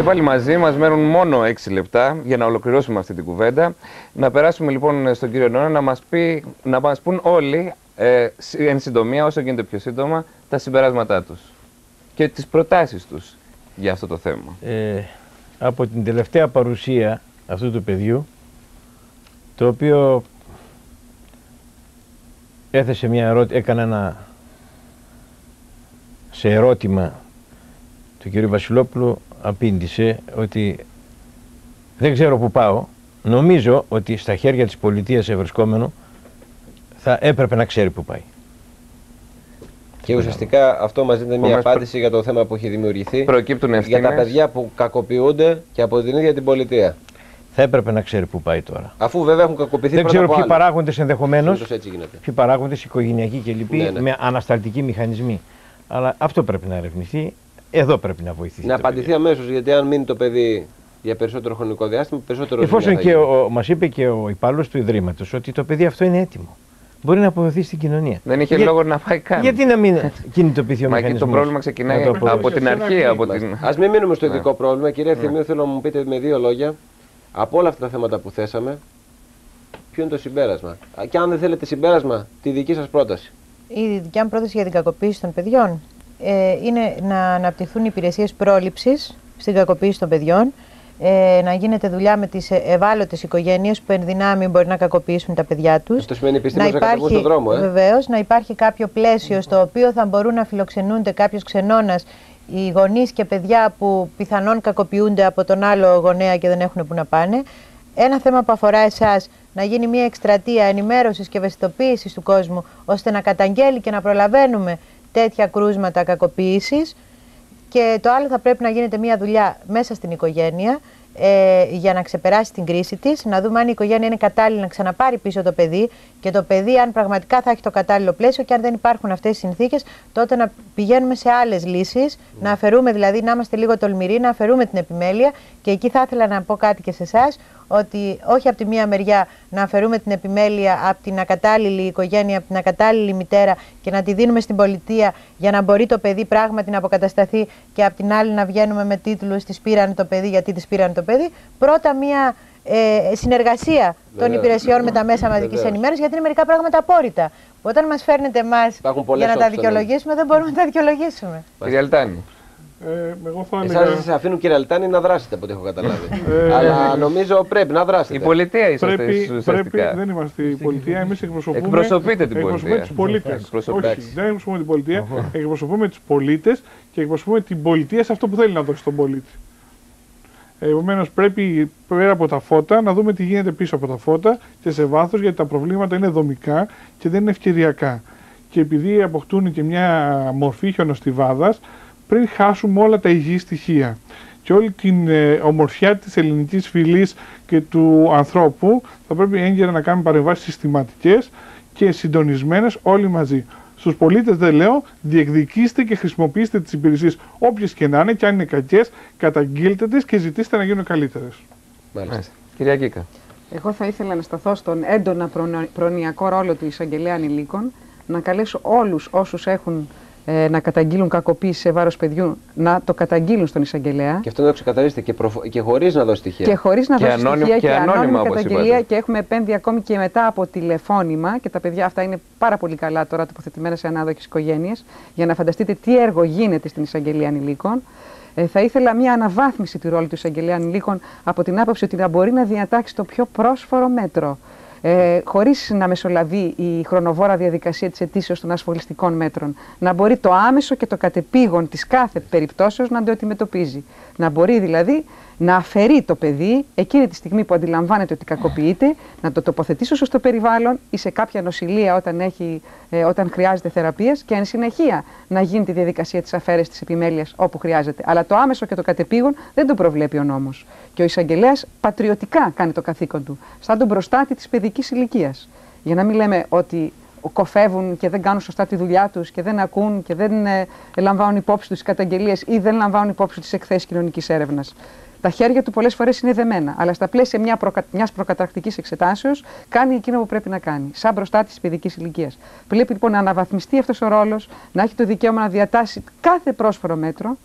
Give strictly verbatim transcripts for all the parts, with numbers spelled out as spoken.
πάλι μαζί, μας μένουν μόνο έξι λεπτά για να ολοκληρώσουμε αυτή την κουβέντα. Να περάσουμε λοιπόν στον κύριο Νόνα να μας, πει, να μας πούν όλοι, ε, εν συντομία, όσο γίνεται πιο σύντομα, τα συμπεράσματά τους και τις προτάσεις τους για αυτό το θέμα. Ε, από την τελευταία παρουσία αυτού του παιδιού, το οποίο έθεσε μια ερώτηση, έκανε ένα σε ερώτημα του κ. Βασιλόπουλου, απήντησε ότι δεν ξέρω που πάω, νομίζω ότι στα χέρια της πολιτείας ευρισκόμενου θα έπρεπε να ξέρει που πάει. Και ουσιαστικά αυτό μας δίνει μια απάντηση προ... για το θέμα που έχει δημιουργηθεί. Προκύπτουν ευθύνες για τα παιδιά που κακοποιούνται και από την ίδια την πολιτεία. Θα έπρεπε να ξέρει που πάει τώρα. Αφού βέβαια έχουν κακοποιηθεί. Δεν πρώτα ξέρω από ποιοι παράγοντες ενδεχομένως, ποιοι παράγοντες οικογενειακοί και λοιποί, ναι, ναι. με ανασταλτικοί μηχανισμοί. Αλλά αυτό πρέπει να ερευνηθεί. Εδώ πρέπει να βοηθήσει. Να απαντηθεί αμέσως, γιατί αν μείνει το παιδί για περισσότερο χρονικό διάστημα, περισσότερο. Εφόσον και μας είπε και ο υπάλληλος του Ιδρύματος ότι το παιδί αυτό είναι έτοιμο. Μπορεί να αποδοθεί στην κοινωνία. Δεν είχε Για... λόγο να πάει καν. Γιατί να μην κινητοποιηθεί ο μηχανισμός. Μα και το πρόβλημα ξεκινάει από, από την αρχή. Από την... Ας μην μείνουμε στο ειδικό ναι. πρόβλημα. Κύριε Ευθυμίου, ναι. θέλω να μου πείτε με δύο λόγια από όλα αυτά τα θέματα που θέσαμε, ποιο είναι το συμπέρασμα. Και αν δεν θέλετε συμπέρασμα, τη δική σας πρόταση. Η δικιά μου πρόταση για την κακοποίηση των παιδιών ε, είναι να αναπτυχθούν υπηρεσίες πρόληψης στην κακοποίηση των παιδιών, ε, να γίνεται δουλειά με τις ευάλωτες οικογένειες που εν δυνάμει μπορεί να κακοποιήσουν τα παιδιά τους. Αυτό σημαίνει επιστήμονες να κατεβούν στον δρόμο, ε? Βεβαίως, να υπάρχει κάποιο πλαίσιο στο οποίο θα μπορούν να φιλοξενούνται κάποιος ξενώνας οι γονείς και παιδιά που πιθανόν κακοποιούνται από τον άλλο γονέα και δεν έχουν που να πάνε. Ένα θέμα που αφορά εσάς, να γίνει μια εκστρατεία ενημέρωσης και ευαισθητοποίησης του κόσμου, ώστε να καταγγέλει και να προλαβαίνουμε τέτοια κρούσματα κακοποίησης. Και το άλλο, θα πρέπει να γίνεται μια δουλειά μέσα στην οικογένεια ε, για να ξεπεράσει την κρίση της, να δούμε αν η οικογένεια είναι κατάλληλη να ξαναπάρει πίσω το παιδί και το παιδί αν πραγματικά θα έχει το κατάλληλο πλαίσιο, και αν δεν υπάρχουν αυτές οι συνθήκες, τότε να πηγαίνουμε σε άλλες λύσεις, mm. να αφαιρούμε δηλαδή, να είμαστε λίγο τολμηροί, να αφαιρούμε την επιμέλεια. Και εκεί θα ήθελα να πω κάτι και σε εσάς, ότι όχι από τη μία μεριά να αφαιρούμε την επιμέλεια από την ακατάλληλη οικογένεια, από την ακατάλληλη μητέρα και να τη δίνουμε στην πολιτεία για να μπορεί το παιδί πράγματι να αποκατασταθεί, και από την άλλη να βγαίνουμε με τίτλους «Της πήραν το παιδί, γιατί της πήραν το παιδί». Πρώτα μία ε, συνεργασία των υπηρεσιών με τα μέσα μαζικής ενημέρωσης, γιατί είναι μερικά πράγματα απόρριτα. Όταν μας φέρνετε εμάς για να τα δικαιολογήσουμε, δεν μπορούμε να τα δικαιολογήσουμε. Κύριε Αλτάνη. Ε, εγώ θα Εσάς σας αφήνουν, κύριε Αλτάνη, να δράσετε από ό,τι έχω καταλάβει. ε, Αλλά νομίζω πρέπει να δράσετε. Η πολιτεία είσαστε πρέπει, ουσιαστικά. Πρέπει, δεν είμαστε η πολιτεία, εμείς εκπροσωπούμε, εκπροσωπείτε την πολιτεία. Τους πολίτες. Όχι, δεν εκπροσωπούμε την πολιτεία, εκπροσωπούμε τους πολίτες και εκπροσωπούμε την πολιτεία σε αυτό που θέλει να δώσει στον πολίτη. Επομένως, πρέπει πέρα από τα φώτα να δούμε τι γίνεται πίσω από τα φώτα και σε βάθος, γιατί τα προβλήματα είναι δομικά και δεν είναι ευκαιριακά. Και επειδή αποκτούν και μια μορφή χιονοστιβάδας, πριν χάσουμε όλα τα υγιή στοιχεία και όλη την ε, ομορφιά της ελληνικής φυλής και του ανθρώπου, θα πρέπει έγκαιρα να κάνουμε παρεμβάσεις συστηματικές και συντονισμένες όλοι μαζί. Στους πολίτες δεν λέω, διεκδικήστε και χρησιμοποιήστε τις υπηρεσίες όποιες και να είναι, και αν είναι κακές, καταγγείλτε τις και ζητήστε να γίνουν καλύτερες. Μάλιστα. Κυρία Κίκα. Εγώ θα ήθελα να σταθώ στον έντονα προνοιακό ρόλο του εισαγγελέα ανηλίκων, να καλέσω όλους όσους έχουν ε, να καταγγείλουν κακοποίηση σε βάρος παιδιού να το καταγγείλουν στον εισαγγελέα. Και αυτό να το ξεκαθαρίσετε και, προφ... και χωρίς να δώσει στοιχεία. Και χωρίς να και δώσει ανώνυμα, στοιχεία και, και ανώνυμα, ανώνυμη καταγγελία, και έχουμε επέμβει ακόμη και μετά από τηλεφώνημα, και τα παιδιά αυτά είναι πάρα πολύ καλά τώρα τοποθετημένα σε ανάδοχες οικογένειες, για να φανταστείτε τι έργο γίνεται στην εισαγγελία ανηλίκων. Ε, θα ήθελα μια αναβάθμιση του ρόλου του εισαγγελέα ανηλίκων από την άποψη ότι να μπορεί να διατάξει το πιο πρόσφορο μέτρο, Ε, χωρίς να μεσολαβεί η χρονοβόρα διαδικασία της αιτήσεως των ασφαλιστικών μέτρων. Να μπορεί το άμεσο και το κατεπήγον της κάθε περιπτώσεως να το αντιμετωπίζει. Να μπορεί δηλαδή να αφαιρεί το παιδί εκείνη τη στιγμή που αντιλαμβάνεται ότι κακοποιείται, να το τοποθετήσει όσο στο περιβάλλον ή σε κάποια νοσηλεία όταν, έχει, ε, όταν χρειάζεται θεραπείας, και εν συνεχεία να γίνει τη διαδικασία της αφαίρεσης της επιμέλειας όπου χρειάζεται. Αλλά το άμεσο και το κατεπήγον δεν το προβλέπει ο νόμος. Και ο εισαγγελέας πατριωτικά κάνει το καθήκον του, σαν τον προστάτη της παιδικής ηλικίας. Για να μην λέμε ότι κοφεύουν και δεν κάνουν σωστά τη δουλειά τους και δεν ακούν και δεν ε, λαμβάνουν υπόψη τους τις καταγγελίες ή δεν λαμβάνουν υπόψη τους τις εκθέσεις κοινωνικής έρευνας. Τα χέρια του πολλές φορές είναι δεμένα, αλλά στα πλαίσια μια προκα... μιας προκαταρκτικής εξετάσεως κάνει εκείνο που πρέπει να κάνει, σαν προστάτης της παιδικής ηλικίας. Πρέπει λοιπόν να αναβαθμιστεί αυτός ο ρόλος, να έχει το δικαίωμα να διατάσει κάθε πρόσφορο μέτρο,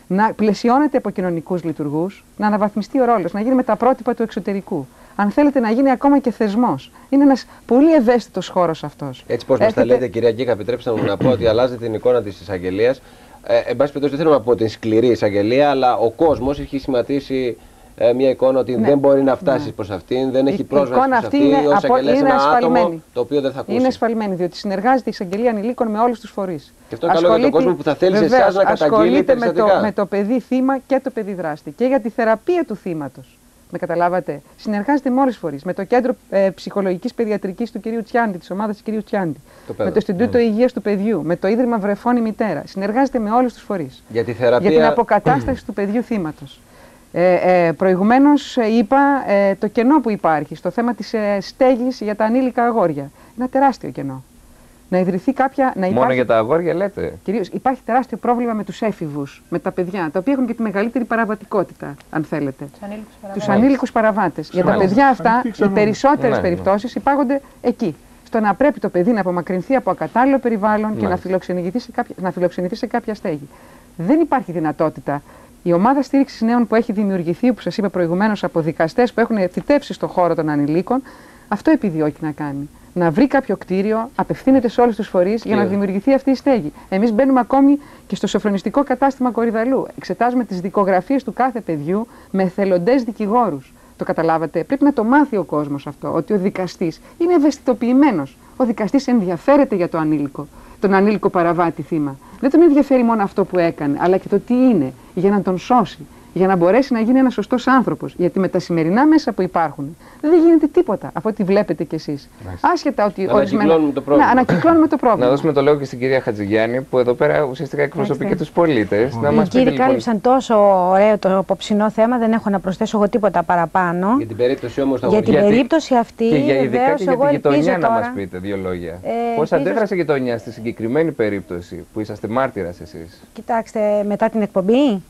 να πλαισιώνεται από κοινωνικούς λειτουργούς, να αναβαθμιστεί ο ρόλος, να γίνει με τα πρότυπα του εξωτερικού. Αν θέλετε να γίνει ακόμα και θεσμός. Είναι ένας πολύ ευαίσθητος χώρος αυτός. Έτσι, πώς μας τα λέτε, κυρία Γκίκα, επιτρέψτε μου να πω ότι αλλάζετε την εικόνα της εισαγγελίας. Ε, εν πάση περιπτώσει, δεν θέλω να πω την σκληρή εισαγγελία, αλλά ο κόσμος έχει σχηματίσει ε, μια εικόνα ότι ναι. δεν μπορεί να φτάσει ναι. προς αυτήν, δεν έχει πρόσβαση προς αυτή. Η εικόνα αυτή είναι, είναι ασφαλμένη. Το οποίο δεν θα ακούσει. Είναι ασφαλμένη, διότι συνεργάζεται η εισαγγελία ανηλίκων με όλους τους φορείς. Και αυτό καλό για τον κόσμο που θα θέλει σε εσάς να καταγγείλει περιστατικά. Ασχολείται με το παιδί θύμα και το παιδί δράστη και για τη θεραπεία του θύματος. Με καταλάβατε. Συνεργάζεται με όλες τις φορείς. Με το κέντρο ε, ψυχολογικής παιδιατρικής του κυρίου Τσιάντη, της ομάδας του κυρίου Τσιάντη. Το με το Ινστιτούτο mm. Υγείας του Παιδιού. Με το Ίδρυμα Βρεφών η Μητέρα. Συνεργάζεται με όλους τους φορείς. Για τη θεραπεία. Για την αποκατάσταση του παιδιού θύματος. Ε, ε, προηγουμένως ε, είπα ε, το κενό που υπάρχει στο θέμα της ε, στέγης για τα ανήλικα αγόρια. Ένα τεράστιο κενό. Να ιδρυθεί κάποια. Να υπάρχει... Μόνο για τα αγόρια λέτε. Κυρίως υπάρχει τεράστιο πρόβλημα με τους έφηβους, με τα παιδιά, τα οποία έχουν και τη μεγαλύτερη παραβατικότητα, αν θέλετε. Τους ανήλικους παραβάτες. Για τα παιδιά αυτά, οι περισσότερες ναι, περιπτώσεις υπάγονται εκεί. Στο να πρέπει το παιδί να απομακρυνθεί από ακατάλληλο περιβάλλον και να φιλοξενηθεί, σε κάποια, να φιλοξενηθεί σε κάποια στέγη. Δεν υπάρχει δυνατότητα. Η ομάδα στήριξης νέων που έχει δημιουργηθεί, που σας είπα προηγουμένως, από δικαστές που έχουν θητεύσει στον χώρο των ανηλίκων, αυτό επιδιώκει να κάνει. Να βρει κάποιο κτίριο, απευθύνεται σε όλους τους φορείς για να δημιουργηθεί αυτή η στέγη. Εμείς μπαίνουμε ακόμη και στο σοφρονιστικό κατάστημα Κορυδαλού. Εξετάζουμε τις δικογραφίες του κάθε παιδιού με εθελοντές δικηγόρους. Το καταλάβατε. Πρέπει να το μάθει ο κόσμος αυτό, ότι ο δικαστής είναι ευαισθητοποιημένος. Ο δικαστής ενδιαφέρεται για το ανήλικο, τον ανήλικο παραβάτη θύμα. Δεν τον ενδιαφέρει μόνο αυτό που έκανε, αλλά και το τι είναι, για να τον σώσει. Για να μπορέσει να γίνει ένας σωστός άνθρωπος. Γιατί με τα σημερινά μέσα που υπάρχουν δεν γίνεται τίποτα από ό,τι βλέπετε κι εσείς. Άσχετα ότι ανακυκλώνουμε το πρόβλημα. Να, ανακυκλώνουμε το πρόβλημα. Να δώσουμε το λόγο και στην κυρία Χατζηγιάννη, που εδώ πέρα ουσιαστικά εκπροσωπεί και τους πολίτες. Οι κύριοι κάλυψαν τόσο ωραίο το απόψινό θέμα, δεν έχω να προσθέσω εγώ τίποτα παραπάνω. Για την περίπτωση όμως Για την περίπτωση αυτή, και για ειδικά και για την γειτονιά τώρα... να μας πείτε δύο λόγια. Ε, Πώς ελπίζω... αντέδρασε η γειτονιά στη συγκεκριμένη περίπτωση που είσαστε μάρτυρας εσείς? Κοιτάξτε, μετά την εκπομπή.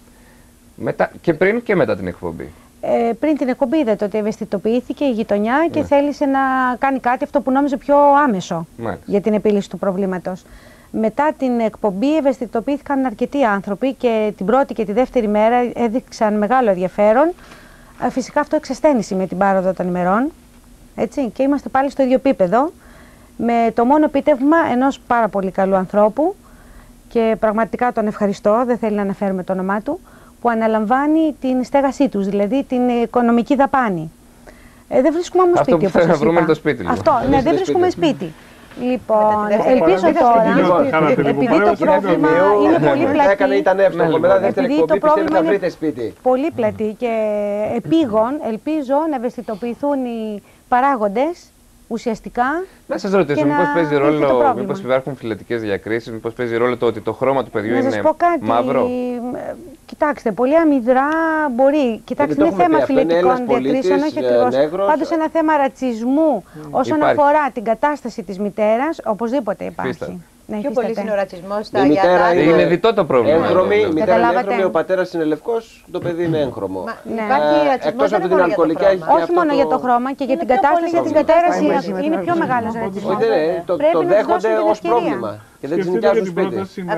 Μετά, και πριν και μετά την εκπομπή. Ε, πριν την εκπομπή είδατε ότι ευαισθητοποιήθηκε η γειτονιά και ναι. θέλησε να κάνει κάτι αυτό που νόμιζε πιο άμεσο Μάλιστα. για την επίλυση του προβλήματος. Μετά την εκπομπή ευαισθητοποιήθηκαν αρκετοί άνθρωποι και την πρώτη και τη δεύτερη μέρα έδειξαν μεγάλο ενδιαφέρον. Ε, φυσικά αυτό εξασθένησε με την πάροδο των ημερών. Έτσι, και είμαστε πάλι στο ίδιο επίπεδο, με το μόνο επίτευγμα ενός πάρα πολύ καλού ανθρώπου και πραγματικά τον ευχαριστώ, δεν θέλει να αναφέρουμε το όνομά του, που αναλαμβάνει την στέγασή τους, δηλαδή την οικονομική δαπάνη. Ε, δεν βρίσκουμε όμως σπίτι, όπως σας είπα. Το σπίτι, λοιπόν. Αυτό, ναι, δεν βρίσκουμε σπίτι. Λοιπόν, ελπίζω τώρα, επειδή το πρόβλημα είναι πολύ πλατή, ήταν εύστοχο, μετά δεύτερη εκπομπή πιστεύετε θα βρείτε σπίτι. Πολύ πλατή και επίγον, ελπίζω να ευαισθητοποιηθούν οι παράγοντες ουσιαστικά. Να σας ρωτήσω, μήπως παίζει ρόλο, μήπως υπάρχουν φυλετικές διακρίσεις, μήπως παίζει ρόλο το ότι το χρώμα του παιδιού είναι μαύρο? Κοιτάξτε, πολύ αμυδρά μπορεί. Κοιτάξτε, είναι θέμα φυλετικών διακρίσεων, όχι ακριβώς. Πάντως ένα θέμα ρατσισμού όσον αφορά την κατάσταση της μητέρας, οπωσδήποτε υπάρχει. Ναι, πιο πολύ είναι ο ρατσισμός στα γιατά. Είναι, είναι διτό το πρόβλημα. Έγχρωμη, η μητέρα είναι έγχρωμη, ο πατέρας είναι λευκός, το παιδί είναι έγχρωμο. Μα, ναι. Υπάρχει ρατσισμός δεν είναι μόνο για το χρώμα. Όχι μόνο για το χρώμα και για την κατάσταση της μητέρας είναι πιο μεγάλος ρατσισμός. Το δέχονται ως πρόβλημα. Και δεν τις νοικιάζουν σπίτι.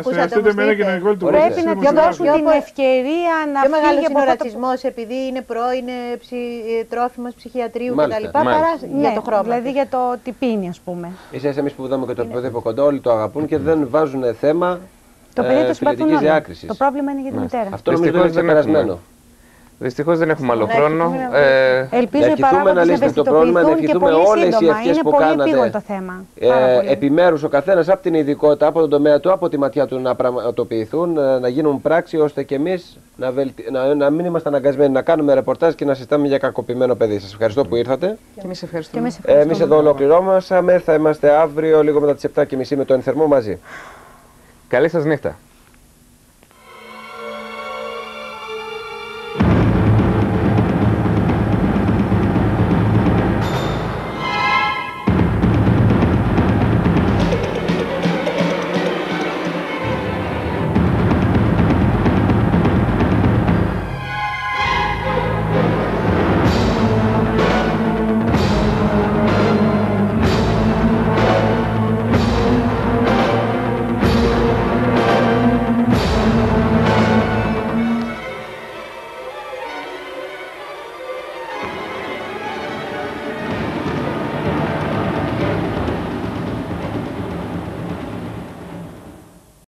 Πρέπει να της δώσουν την ευκαιρία να φύγει από ο ρατσισμός επειδή είναι πρώην τρόφιμος ψυχιατρίου κτλ. Παρά για το χρώμα. Δηλαδή για το τι πίνει, ας πούμε. Ίσως εμείς που δούμε και το παιδί από κοντά, όλοι το αγαπούν και δεν βάζουν θέμα φυλετικής διάκρισης. Το πρόβλημα είναι για τη μητέρα. Αυτό νομίζω είναι ξεπερασμένο. Δυστυχώς δεν έχουμε άλλο χρόνο. Ε, Ελπίζω οι παράγοντες να ευαισθητοποιηθούν και πολύ σύντομα. Είναι πολύ επίγον το θέμα. Ε, επιμέρους ο καθένας από την ειδικότητα, από τον τομέα του, από τη ματιά του να πραγματοποιηθούν, να γίνουν πράξη, ώστε και εμείς να, βελτι... να, να μην είμαστε αναγκασμένοι να κάνουμε ρεπορτάζ και να συζητάμε για κακοποιημένο παιδί. Σας ευχαριστώ που ήρθατε. Και εμείς ευχαριστούμε. Ε, εμείς εδώ ολοκληρώσαμε. Θα είμαστε αύριο λίγο μετά τις επτά και μισή με το Ενθερμό μαζί. Καλή σας νύχτα.